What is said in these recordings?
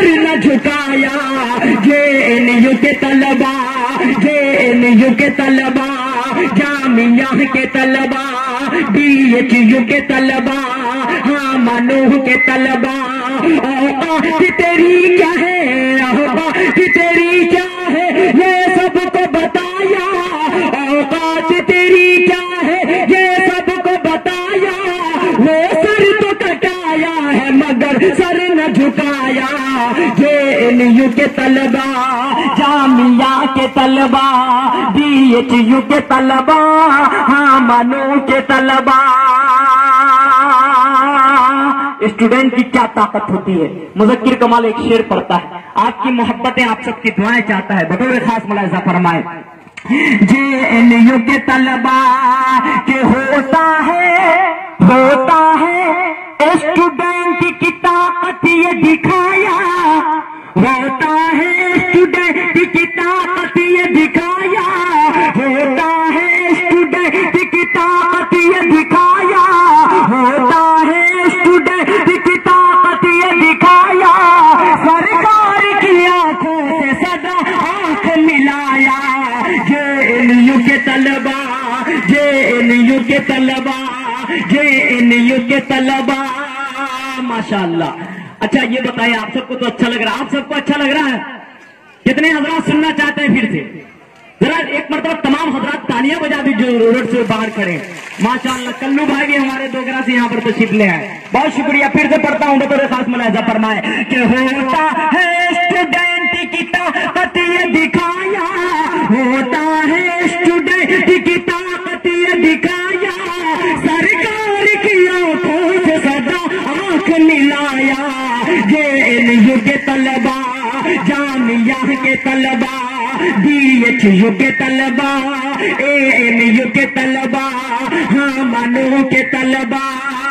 Sir न झुकाया। JNU के तलबा, जेएनयू के तलबा, जामिया के तलबा, बीएचयू के तलबा, हाँ मानू के तलबा। औकात तेरी क्या है, औकात तेरी क्या है, ये सबको बताया। औकात तेरी क्या है, ये सबको बताया। वो सर तो कटाया है मगर सर न झुकाया। जेएनयू के तलबा, जामिया के तलबा, बीएचयू के तलबा, हाँ मानू के तलबा। स्टूडेंट की क्या ताकत होती है। मुज़क्किर कमाल एक शेर पढ़ता है, आपकी मोहब्बतें आप सबकी दुआएं चाहता है, बतौर खास मुलाहिज़ा फरमाए। जेएनयू के तलबा के होता है स्टूडेंट की ताकत ये दिखाया। होता है स्टूडेंट की ताकत ये दिखाया। होता है स्टूडेंट की ताकत ये दिखाया। होता है स्टूडेंट की ताकत ये दिखाया। सरकार की आंखों से सदा आंख मिलाया। जेएनयू के तलबा, जेएनयू के तलबा, जेएनयू के तलबा, माशाअल्लाह। अच्छा ये बताइए, आप सबको तो अच्छा लग रहा है, आप सबको अच्छा लग रहा है? कितने हजरात सुनना चाहते हैं फिर से? जरा एक मरतबा तमाम हजरात तालियां बजा दी जो रोड से बाहर खड़े हैं। माशाअल्लाह कल्लू भाई भी हमारे दोगरा से यहाँ पर तशरीफ ले आए, बहुत शुक्रिया। फिर से पढ़ता हूँ, बतौर खास मुलाहिज़ा फरमाए कि होता है स्टूडेंट की ताकत ये दिखाया। होता है स्टूडेंट की ताकत ये दिखाया। सरकार की आंखों से सदा आंख मिलाया। जेएनयू के तलबा, जामिया के तलबा, बीएचयू के तलबा, एएनयू के तलबा, हाँ मानू के तलबा।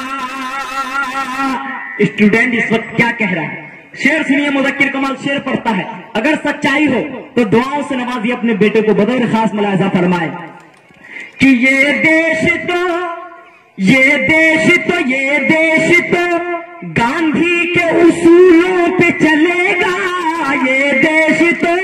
स्टूडेंट इस वक्त क्या कह रहा है, शेर सुनिए। मुज़क्किर कमाल शेर पढ़ता है, अगर सच्चाई हो तो दुआओं से नवाजिए अपने बेटे को, बतौर खास मुलाहिज़ा फरमाए कि ये देश तो गांधी के उसूलों पे चलेगा। ये देश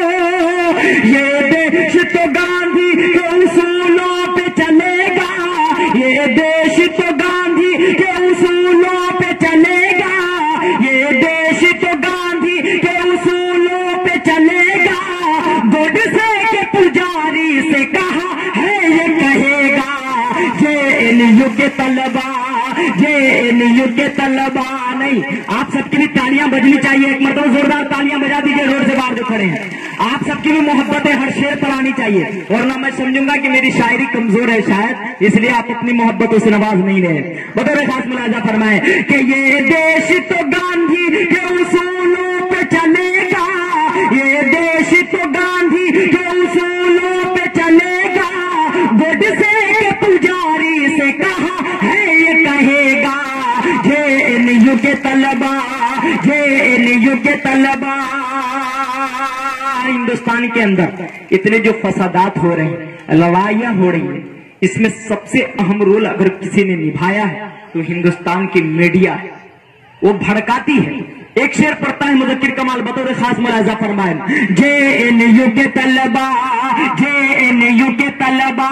तो गांधी के उसूलों पे चलेगा। ये देश तो गांधी के उसूलों पे चलेगा। ये देश तो गांधी के उसूलों पे चलेगा। गोडसे के पुजारी से कहा है ये कहेगा। जेएनयू के तलबा, जेएनयू के तलबा, नहीं आप सबकी भी तालियां बजनी चाहिए, एक मरतबा जोरदार तालियां बजा दीजिए रोड से बाहर जो खड़े हैं। आप सबकी भी मोहब्बतें हर शेर पर आनी चाहिए, वरना मैं समझूंगा कि मेरी शायरी कमजोर है शायद, इसलिए आप अपनी मोहब्बतों से नवाज नहीं रहे। बतौर खास मुलाहिज़ा फरमाए कि ये देश तो गांधी के उसूलों पे चलेगा। ये देश तो गांधी के उसूलों पे चलेगा। गोडसे के पुजारी से कहा है ये कहेगा। जेएनयू के तलबा, जेएनयू के तलबा। हिंदुस्तान के अंदर इतने जो फसादात हो रहे हैं, लड़ाइयां हो रही हैं, इसमें सबसे अहम रोल अगर किसी ने निभाया है तो हिंदुस्तान की मीडिया है, वो भड़काती है। एक शेर पढ़ता है मुज़क्किर कमाल, बतौर खास मुलाहिज़ा फरमाए। जेएनयू के तलबा, जेएनयू के तलबा,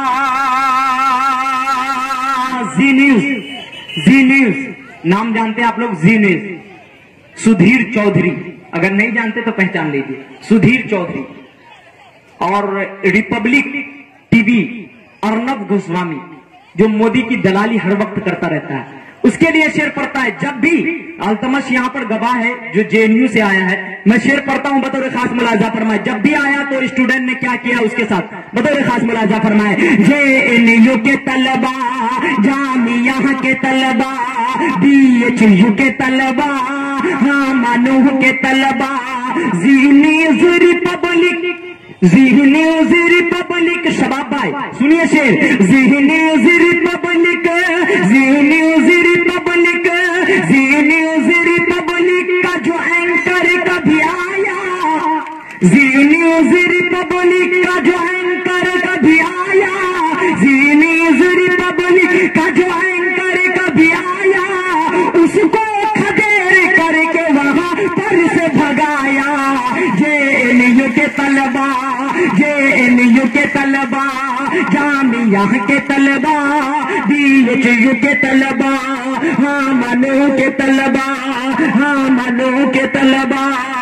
जी न्यूज नाम जानते हैं आप लोग? जी न्यूज, सुधीर चौधरी, अगर नहीं जानते तो पहचान लीजिए, सुधीर चौधरी। और रिपब्लिक टीवी अर्नब गोस्वामी, जो मोदी की दलाली हर वक्त करता रहता है, उसके लिए शेर पढ़ता है। जब भी अल्तमश यहाँ पर गवाह है जो जेएनयू से आया है, मैं शेर पढ़ता हूं बतौर खास मुलाहिज़ा फरमाए। जब भी आया तो स्टूडेंट ने क्या किया उसके साथ, बतौर खास मुलाहिज़ा फरमाए। जेएनयू के तलबा, जामिया के तलबा, बीएचयू के तलबा, हाँ मानू के तलबा, जी न्यूज रिपब्लिक, शबाब भाई सुनिए शेर। Zee news republic, Zee news republic, Zee news republic का जो एंकर कभी आया। जी न्यूज रिपब्लिक का जो एंकर कभी आया। जी न्यूज रिपब्लिक का जो एंकर कभी आया, उसको खदेड़ करके वहां पर से भगाया। यहाँ के तलबा, DHU के तलबा, हाँ मनो के तलबा, हाँ मनो के तलबा।